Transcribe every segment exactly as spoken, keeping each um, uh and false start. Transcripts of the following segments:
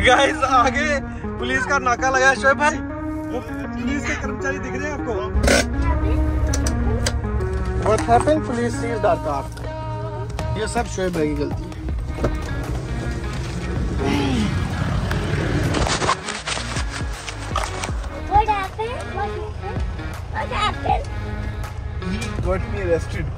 Guys आगे police का नाका लगा है। शोएब भाई वो पुलिस के कर्मचारी दिख रहे हैं आपको? What happened? Police seized our car. ये सब शोएब भाई की गलती है। What happened? What happened? What happened? He got me arrested.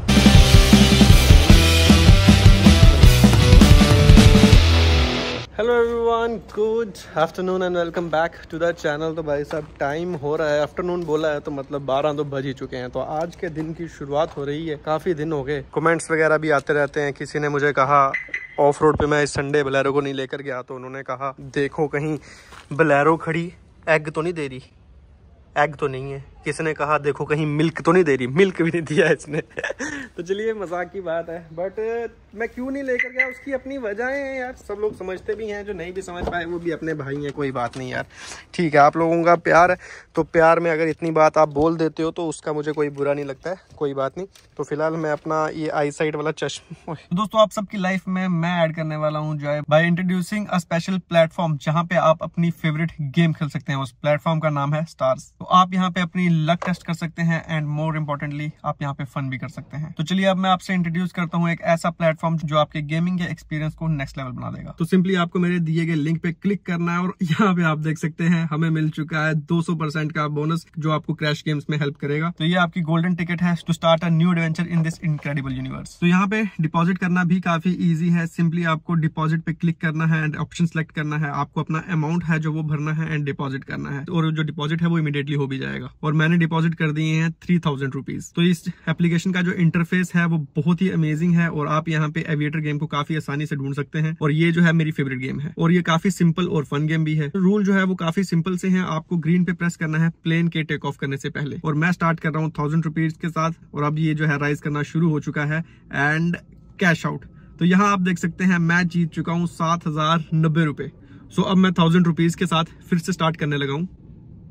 Hello everyone, good afternoon and welcome back to the channel. तो भाई साहब टाइम हो रहा है, आफ्टरनून बोला है तो मतलब बारह तो बज ही चुके हैं। तो आज के दिन की शुरुआत हो रही है। काफ़ी दिन हो गए, कमेंट्स वगैरह भी आते रहते हैं। किसी ने मुझे कहा ऑफ रोड पे मैं इस संडे बोलेरो को नहीं लेकर गया, तो उन्होंने कहा देखो कहीं बोलेरो खड़ी एग तो नहीं दे रही। एग तो नहीं है। किसी ने कहा देखो कहीं मिल्क तो नहीं दे रही। मिल्क भी नहीं दिया इसने। तो चलिए मजाक की बात है, बट मैं क्यों नहीं लेकर गया उसकी अपनी वजहें हैं यार। सब लोग समझते भी हैं, जो नहीं भी समझ पाए वो भी अपने भाई हैं। कोई बात नहीं यार, ठीक है। आप लोगों का प्यार है तो प्यार में अगर इतनी बात आप बोल देते हो तो उसका मुझे कोई बुरा नहीं लगता है। कोई बात नहीं। तो फिलहाल मैं अपना ये आई साइट वाला चश्मा दोस्तों आप सबकी लाइफ में मैं ऐड करने वाला हूँ जो है by introducing a special platform जहाँ पे आप अपनी फेवरेट गेम खेल सकते हैं। उस प्लेटफॉर्म का नाम है स्टार्स। तो आप यहाँ पे अपनी लक टेस्ट कर सकते हैं एंड मोर इम्पोर्टेंटली आप यहाँ पे फन भी कर सकते हैं। तो चलिए अब मैं आपसे इंट्रोड्यूस करता हूँ एक ऐसा प्लेटफॉर्म जो आपके गेमिंग के एक्सपीरियंस को नेक्स्ट लेवल बना देगा। तो सिंपली आपको मेरे दिए गए लिंक पे क्लिक करना है और यहाँ पे आप देख सकते हैं हमें मिल चुका है दो सौ परसेंट का बोनस जो आपको क्रैश गेम्स में हेल्प करेगा। तो ये आपकी गोल्डन टिकट है to start a new adventure in this incredible universe. तो यहाँ पे डिपॉजिट करना भी काफी ईजी है। सिंपली आपको डिपॉजिट पे क्लिक करना है एंड ऑप्शन सेलेक्ट करना है। आपको अपना अमाउंट है जो वो भरना है एंड डिपॉजिट करना है और जो डिपॉजिट है वो इमीडिएटली हो भी जाएगा। और मैंने डिपॉजिट कर दिए हैं थ्री थाउजेंड रुपीज। तो इस एप्लीकेशन का जो इंटरफेस है वो बहुत ही अमेजिंग है और आप यहाँ पे एविएटर गेम को काफी आसानी से ढूंढ सकते हैं। और ये जो है मेरी फेवरेट गेम है और ये काफी सिंपल और फन गेम भी है। रूल जो है वो काफी सिंपल से है। आपको ग्रीन पे प्रेस करना है प्लेन के टेक ऑफ करने से पहले। और मैं स्टार्ट कर रहा हूँ थाउजेंड रुपीज के साथ और अब ये जो है राइज करना शुरू हो चुका है एंड कैश आउट। तो यहाँ आप देख सकते हैं मैं जीत चुका हूँ सात हजार नब्बे रुपए। सो अब मैं थाउजेंड रुपीज के साथ फिर से स्टार्ट करने लगा हूँ।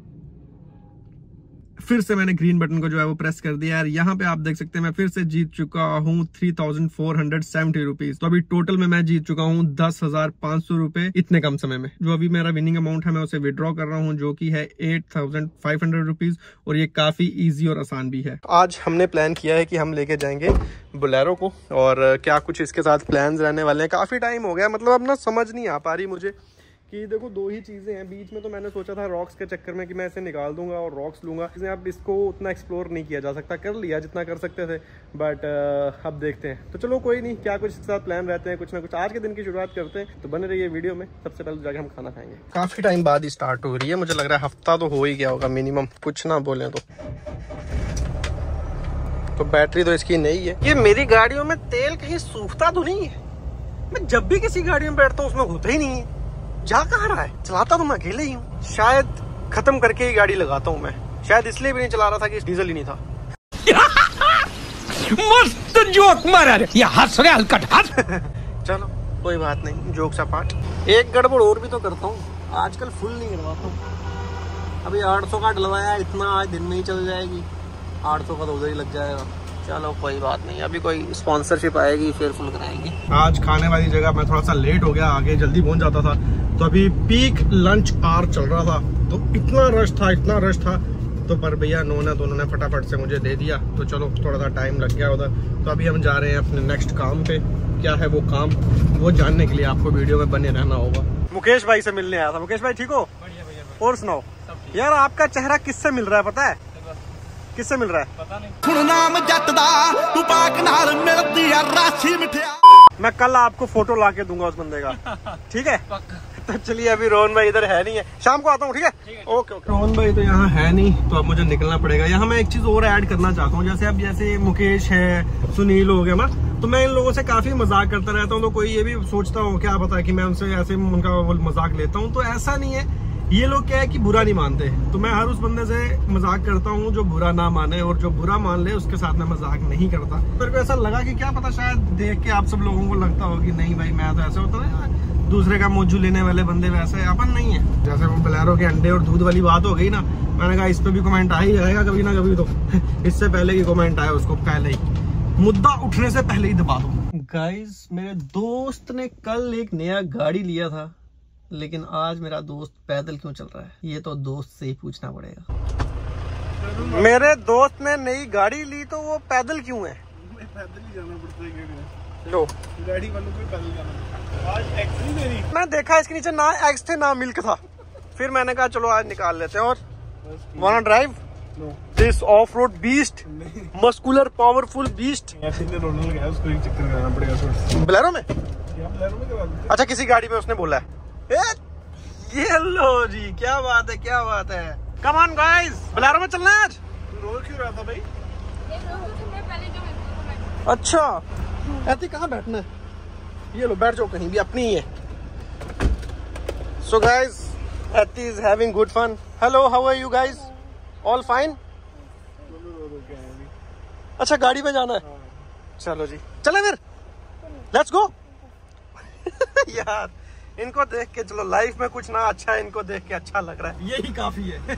फिर से मैंने ग्रीन बटन को जो है वो प्रेस कर दिया है। यहाँ पे आप देख सकते हैं मैं फिर से जीत चुका हूँ three thousand four hundred seventy rupees. तो अभी टोटल में मैं जीत चुका हूँ दस हजार पांच सौ रुपए इतने कम समय में। जो अभी मेरा विनिंग अमाउंट है मैं उसे विड्रॉ कर रहा हूँ जो कि है eight thousand five hundred rupees और ये काफी इजी और आसान भी है। आज हमने प्लान किया है कि हम लेके जाएंगे बोलेरो को और क्या कुछ इसके साथ प्लान रहने वाले हैं। काफी टाइम हो गया, मतलब अब ना समझ नहीं आ पा रही मुझे कि देखो दो ही चीज़ें हैं। बीच में तो मैंने सोचा था रॉक्स के चक्कर में कि मैं इसे निकाल दूंगा और रॉक्स लूंगा। अब इसको उतना एक्सप्लोर नहीं किया जा सकता, कर लिया जितना कर सकते थे, बट uh, अब देखते हैं। तो चलो कोई नहीं, क्या कुछ इसके साथ प्लान रहते हैं, कुछ ना कुछ आज के दिन की शुरुआत करते हैं। तो बने रहिए वीडियो में। सबसे पहले जाके हम खाना खाएंगे। काफ़ी टाइम बाद ही स्टार्ट हो रही है, मुझे लग रहा है हफ्ता तो हो ही गया होगा मिनिमम, कुछ ना बोले तो। तो बैटरी तो इसकी नहीं है। ये मेरी गाड़ियों में तेल कहीं सूखता तो नहीं है? मैं जब भी किसी गाड़ी में बैठता हूँ उसमें होता ही नहीं है। जा कहाँ रहा है? चलाता तो मैं अकेले ही हूँ। शायद खत्म करके ही गाड़ी लगाता हूँ मैं। शायद इसलिए भी नहीं चला रहा था कि डीजल ही नहीं था। मस्त जोक मारा रे, ये हंस रहे हलकट हंस। चलो कोई बात नहीं, जोक सा पार्ट। एक गड़बड़ और भी तो करता हूँ, आजकल फुल नहीं करवाता हूँ। अभी आठ सौ का डलवाया, इतना आज दिन में ही चल जाएगी। आठ सौ का तो उधर ही लग जाएगा। चलो कोई बात नहीं, अभी कोई स्पॉन्सरशिप आएगी फिर फुल कराएंगे। आज खाने वाली जगह मैं थोड़ा सा लेट हो गया, आगे जल्दी पहुंच जाता था। तो अभी पीक लंच आवर चल रहा था तो इतना रश था इतना रश था तो पर भैया नोना दोनों ने फटाफट से मुझे दे दिया। तो चलो थोड़ा सा टाइम लग गया उधर। तो अभी हम जा रहे हैं अपने नेक्स्ट काम पे। क्या है वो काम, वो जानने के लिए आपको वीडियो में बने रहना होगा। मुकेश भाई से मिलने आया था। मुकेश भाई ठीक हो? बढ़िया भैया। और सुनाओ यार, आपका चेहरा किससे मिल रहा है पता है? किससे मिल रहा है पता नहीं। नाम जटदा तू पाक नाल मिलदी है राशि मिठिया। मैं कल आपको फोटो ला के दूंगा उस बंदे का, ठीक है? तो चलिए अभी रोहन भाई इधर है नहीं है, शाम को आता हूँ, ठीक है? Okay okay. रोहन भाई तो यहाँ है नहीं तो अब मुझे निकलना पड़ेगा। यहाँ मैं एक चीज और ऐड करना चाहता हूँ। जैसे अब जैसे मुकेश है, सुनील हो गया ना, तो मैं इन लोगों से काफी मजाक करता रहता हूँ। तो कोई ये भी सोचता हूँ क्या पता है कि मैं उनसे ऐसे उनका मजाक लेता हूँ। तो ऐसा नहीं है, ये लोग क्या है कि बुरा नहीं मानते। तो मैं हर उस बंदे से मजाक करता हूँ जो बुरा ना माने, और जो बुरा मान ले उसके साथ मैं मजाक नहीं करता। मेरे को ऐसा लगा कि क्या पता शायद देख के आप सब लोगों को लगता हो कि नहीं भाई मैं तो ऐसे होता है, दूसरे का मौजू लेने वाले बंदे वैसे अपन नहीं है। जैसे वो बोलेरो के अंडे और दूध वाली बात हो गई ना, मैंने कहा इस पे भी कमेंट आ ही जाएगा कभी ना कभी। तो इससे पहले की कमेंट आया उसको पहले ही, मुद्दा उठने से पहले ही दबा दो। गाइस मेरे दोस्त ने कल एक नया गाड़ी लिया था लेकिन आज मेरा दोस्त पैदल क्यों चल रहा है, ये तो दोस्त से ही पूछना पड़ेगा। मेरे दोस्त ने नई गाड़ी ली तो वो पैदल क्यों है? पैदल ही जाना पड़ता है। लो गाड़ी वालों को पैदल जाना पड़ता है। आज एग्स नहीं मेरी, मैं देखा इसके नीचे ना एग्स थे ना मिल्क था, फिर मैंने कहा चलो आज निकाल लेते हैं। और want drive this off road beast, muscular powerful beast. उसको एक चक्कर लगाना पड़ेगा बोलेरो में। अच्छा किसी गाड़ी में उसने बोला है। ये लो जी, क्या बात है क्या बात है। कम ऑन गाइस, बोलेरो में चलना है आज। रो क्यों रहा था भाई? अच्छा ऐसे कहाँ बैठना है? ये लो बैठ जाओ कहीं भी, अपनी ही है। So guys Ati is having good fun. Hello, how are you guys? All fine? अच्छा गाड़ी में जाना है। चलो जी चले फिर, लेट्स गो। यार इनको देख के, चलो लाइफ में कुछ ना अच्छा है, इनको देख के अच्छा लग रहा है, यही काफी है।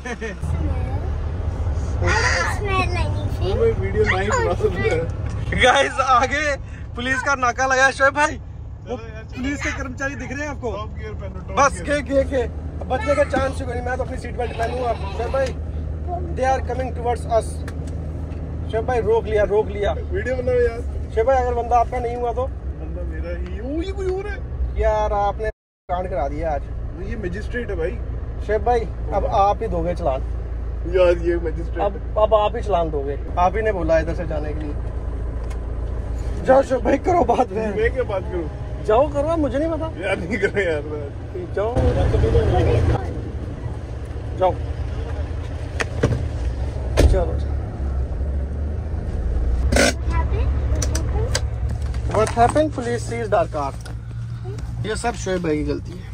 गाइस आगे पुलिस का नाका लगा है। शोएब भाई वो पुलिस के कर्मचारी दिख रहे हैं आपको? बस के के के बचने का चांस नहीं, मैं तो अपनी सीट बेल्ट पहनूंगा। शोएब भाई they are coming towards us. Shoaib भाई रोक लिया रोक लिया। वीडियो बनाओ यार। शोएब भाई अगर बंदा आपका नहीं हुआ तो? बंदा मेरा ही। ओ ये कोई और है यार, आपने कांड करा दिया आज। ये मजिस्ट्रेट है भाई। शोएब भाई अब आप ही दोगे चलान यार, ये मजिस्ट्रेट। अब अब आप ही चलान दोगे, आप ही ने बोला इधर से जाने के लिए। जाओ शोएब भाई करो बात। मैं क्या बात करूं? जाओ करो, मुझे नहीं पता यार। नहीं करो यार, जाओ जाओ चलो। What happened? Police seized our car. ये सब शोएब भाई की गलती है।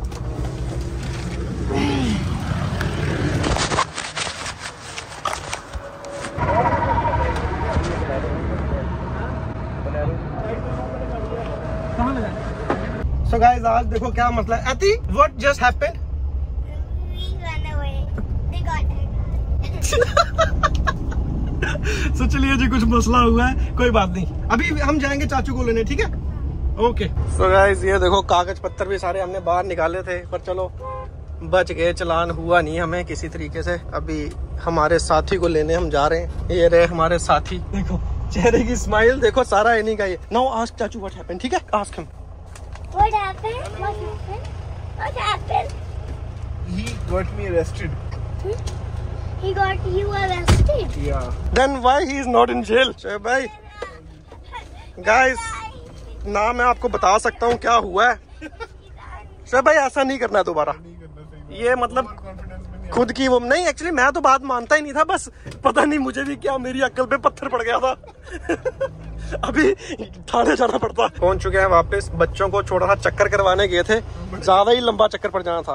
So guys आज देखो क्या मसला है। Ati, what just happened? We ran away. They got it. so चलिए जी कुछ मसला हुआ है, कोई बात नहीं, अभी हम जाएंगे चाचू को लेने, ठीक है? ओके। सो गाइस ये देखो कागज पत्तर भी सारे हमने बाहर निकाले थे, पर चलो बच गए, चलान हुआ नहीं हमें किसी तरीके से। अभी हमारे साथी को लेने हम जा रहे हैं, ये रहे हमारे साथी। देखो चेहरे की स्माइल देखो, सारा इन्हीं का ही। नाउ आस्क चाचू व्हाट हैपेंड, ठीक है? Ask him. What happened? What happened? What happened? He got me arrested. He got you arrested? Yeah. Then why he is not in jail? Shoaib भाई गाइस ना मैं आपको बता सकता हूँ क्या हुआ है। शोएब भाई ऐसा नहीं करना है दोबारा, ये मतलब खुद की वो नहीं। एक्चुअली मैं तो बात मानता ही नहीं था, बस पता नहीं मुझे भी क्या मेरी अक्ल पे पत्थर पड़ गया था। अभी थाने जाना पड़ता। पहुंच चुके हैं वापस, बच्चों को छोटा सा चक्कर करवाने गए थे, ज्यादा ही लंबा चक्कर पड़ जाना था।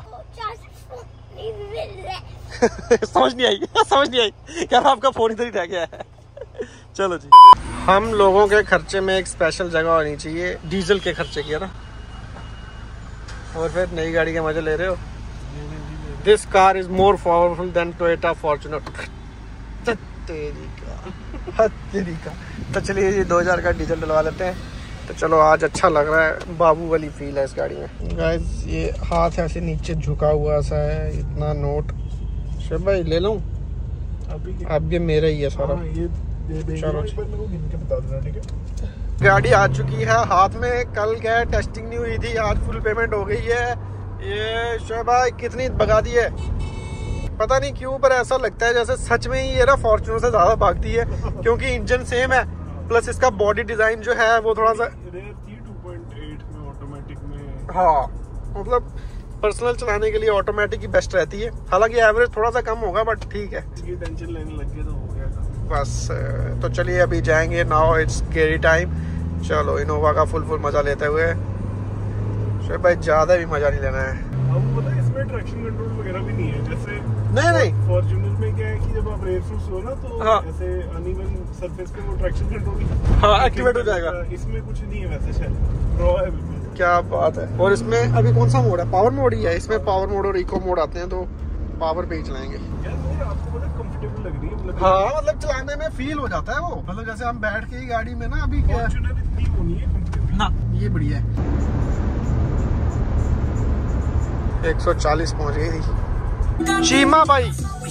समझ नहीं आई समझ नहीं आई यार, आपका फोन इधर ही रह गया है। चलो जी, हम लोगों के खर्चे में एक स्पेशल जगह होनी चाहिए, डीजल के खर्चे की है ना। और फिर नई गाड़ी के मजे ले रहे हो। This car is more powerful than Toyota Fortuner. तेरी का तेरी का। तो चलिए ये दो हजार का डीजल डलवा लेते हैं। तो चलो आज अच्छा लग रहा है, बाबू वाली फील है इस गाड़ी में। गाइस ये हाथ ऐसे नीचे झुका हुआ सा है, इतना नोट। शोएब भाई ले लूं? अब ये मेरा ही है सारा। ये चलो बता देना, ठीक है? गाड़ी आ चुकी है हाथ में, कल क्या टेस्टिंग नहीं हुई थी, आज फुल पेमेंट हो गई है। ये शोएब भाई कितनी भगा दी है पता नहीं क्यों, पर ऐसा लगता है जैसे सच में ही ये ना फॉर्च्यूनर से ज्यादा भागती है, क्योंकि इंजन सेम है, प्लस इसका बॉडी डिजाइन जो है वो थोड़ा सा ऑटोमेटिक में। हाँ मतलब पर्सनल चलाने के लिए ऑटोमेटिक ही बेस्ट रहती है। हालांकि एवरेज थोड़ा सा कम होगा बट ठीक है। टेंशन लेने लग गए तो हो गया बस। तो चलिए अभी जाएंगे, नाउ इट्स स्केरी टाइम। चलो इनोवा का फुल फुल मजा लेते हुए। शोएब भाई ज्यादा भी मजा नहीं लेना है। अब पता है इसमें ट्रैक्शन कंट्रोल वगैरह भी नहीं है, जैसे नहीं नहीं फॉर्च्यूनर में क्या है कि जब आप रेस हो ना तो हाँ। ऐसे अनइवन सरफेस पे वो ट्रैक्शन कंट्रोल हाँ एक्टिवेट हो जाएगा। इसमें कुछ नहीं है वैसे, शायद ड्रॉ है बिल्कुल। क्या बात है। और इसमें अभी कौन सा मोड है? पावर मोड ही है। इसमें पावर मोड और इको मोड आते हैं, तो पावर पे ही चलाएंगे। यार आपको पता कंफर्टेबल लग रही है मतलब? हाँ मतलब चलाने में फील हो जाता है वो, मतलब जैसे हम बैठ के ही गाड़ी में ना। अभी क्या फॉर्च्यूनर इतनी वो नहीं है कंफर्टेबल ना, ये बढ़िया है। एक सौ चालीस पहुंच गई थी। चीमा भाई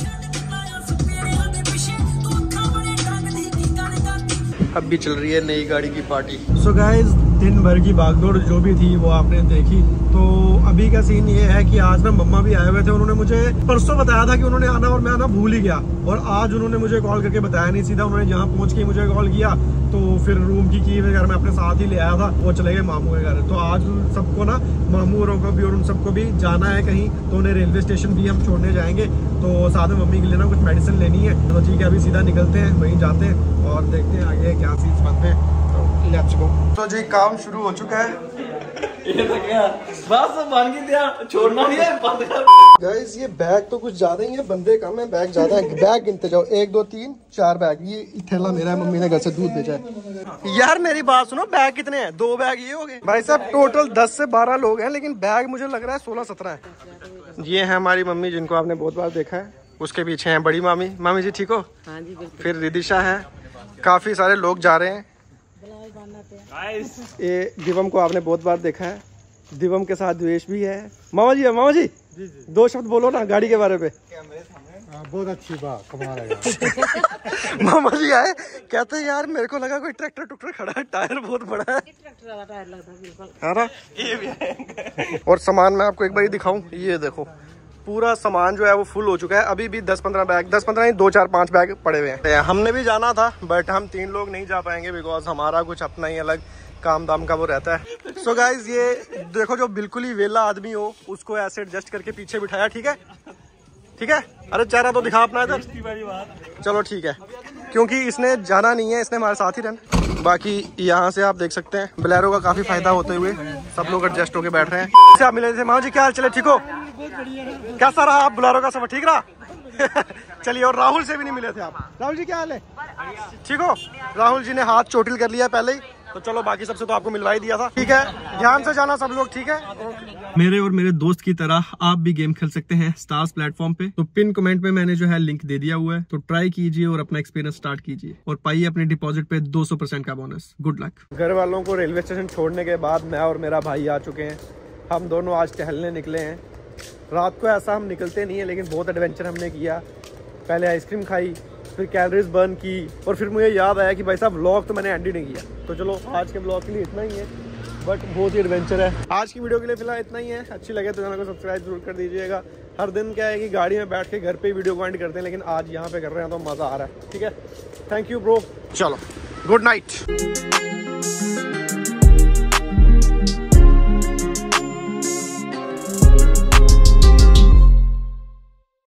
अब भी चल रही है नई गाड़ी की पार्टी। सो गाइस, दिन भर की भागदौड़ जो भी थी वो आपने देखी। तो अभी का सीन ये है कि आज ना मम्मा भी आए हुए थे। उन्होंने मुझे परसों बताया था कि उन्होंने आना और मैं आना भूल ही गया, और आज उन्होंने मुझे कॉल करके बताया नहीं, सीधा उन्होंने यहाँ पहुँच के मुझे कॉल किया। तो फिर रूम की की वगैरह मैं अपने साथ ही ले आया था, वो चले गए मामू के घर। तो आज सबको ना, मामू औरों को भी और उन सबको भी जाना है कहीं, तो उन्हें रेलवे स्टेशन भी हम छोड़ने जाएंगे। तो साथ में मम्मी के लिए ना कुछ मेडिसिन लेनी है। तो ठीक है, अभी सीधा निकलते हैं, वहीं जाते हैं और देखते हैं आगे क्या सीन्स बनते हैं। तो लेट्स गो। तो जी काम शुरू हो चुका है। ये तो क्या बस बन गई दिया, छोड़ना नहीं है, बंद कर। गाइस ये बैग तो कुछ ज्यादा ही है, बंदे कम है, बैग ज्यादा है। बैग गिनते जाओ, एक दो तीन चार बैग। ये थैला मेरा है, मम्मी ने घर से दूध भेजा है। यार मेरी बात सुनो, बैग कितने हैं? दो बैग ये हो गए भाई साहब। टोटल दस से बारह लोग हैं, लेकिन बैग मुझे लग रहा है सोलह सत्रह है। ये है हमारी मम्मी, जिनको आपने बहुत बार देखा है। उसके पीछे है बड़ी मामी। मामी जी ठीक हो? हाँ जी बिल्कुल। फिर रिदिशा है। काफी सारे लोग जा रहे हैं। ये दिवम को आपने बहुत बार देखा है। दिवम के साथ द्वेष भी है। मामा जी है, मामा जी, जी, जी। दो शब्द बोलो ना गाड़ी के बारे में। बहुत अच्छी बात, कमाल है। मामा जी आए, कहते हैं यार मेरे को लगा कोई ट्रैक्टर टुक्टर खड़ा है, टायर बहुत बड़ा है। ट्रैक्टर वाला टायर लगता है बिल्कुल। है ना? ये भी है। और सामान मैं आपको एक बार दिखाऊं, ये देखो पूरा सामान जो है वो फुल हो चुका है। अभी भी दस पंद्रह बैग, दस पंद्रह नहीं, दो चार पांच बैग पड़े हुए हैं। हमने भी जाना था, बट हम तीन लोग नहीं जा पाएंगे, बिकॉज हमारा कुछ अपना ही अलग काम दाम का वो रहता है। सो so गाइज, ये देखो जो बिल्कुल ही वेला आदमी हो उसको ऐसे एडजस्ट करके पीछे बिठाया। ठीक है, ठीक है। अरे चेहरा तो दिखा अपना इधर। चलो ठीक है, क्योंकि इसने जाना नहीं है, इसने हमारे साथ ही रहना। बाकी यहाँ से आप देख सकते हैं बोलेरो का काफी फायदा होते हुए सब लोग एडजस्ट होके बैठ रहे हैं। आप मिले थे मामा जी, क्या हाल चले? ठीक हो? कैसा रहा आप बोलेरो का सफर? ठीक रहा? चलिए, और राहुल से भी नहीं मिले थे आप। राहुल जी क्या हाल है? ठीक हो? राहुल जी ने हाथ चोटिल कर लिया पहले ही, तो चलो बाकी सबसे तो आपको मिलवा ही दिया था। ठीक है, ध्यान से जाना सब लोग, ठीक है? मेरे और मेरे दोस्त की तरह आप भी गेम खेल सकते हैं स्टार्स प्लेटफॉर्म पे। तो पिन कमेंट में मैंने जो है लिंक दे दिया हुआ है, तो ट्राई कीजिए और अपना एक्सपीरियंस स्टार्ट कीजिए और पाइए अपने डिपॉजिट पे दो सौ परसेंट का बोनस। Good luck. घर वालों को रेलवे स्टेशन छोड़ने के बाद मैं और मेरा भाई आ चुके हैं। हम दोनों आज टहलने निकले हैं। रात को ऐसा हम निकलते नहीं है, लेकिन बहुत एडवेंचर हमने किया। पहले आइसक्रीम खाई, फिर कैलोरीज बर्न की, और फिर मुझे याद आया कि भाई साहब व्लॉग तो मैंने एंड ही नहीं किया। तो चलो आज के व्लॉग के लिए इतना ही है, बट बहुत ही एडवेंचर है। आज की वीडियो के लिए फिलहाल इतना ही है। अच्छी लगे तो चैनल को सब्सक्राइब जरूर कर दीजिएगा। हर दिन क्या है कि गाड़ी में बैठ के घर पे वीडियो को एंड करते हैं, लेकिन आज यहाँ पे कर रहे हैं तो मज़ा आ रहा है। ठीक है, थैंक यू ब्रो। चलो, गुड नाइट।